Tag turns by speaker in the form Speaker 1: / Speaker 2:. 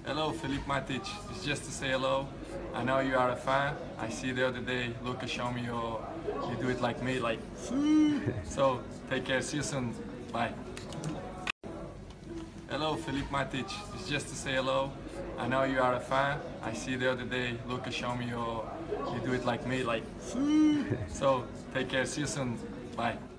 Speaker 1: Hello, Felipe Matic. It's just to say hello. I know you are a fan. I see the other day Lucas showed me you do it like me, like so. Take care. See you soon. Bye. Hello, Felipe Matic. It's just to say hello. I know you are a fan. I see the other day Lucas showed me you do it like me, like so. Take care. See you soon. Bye.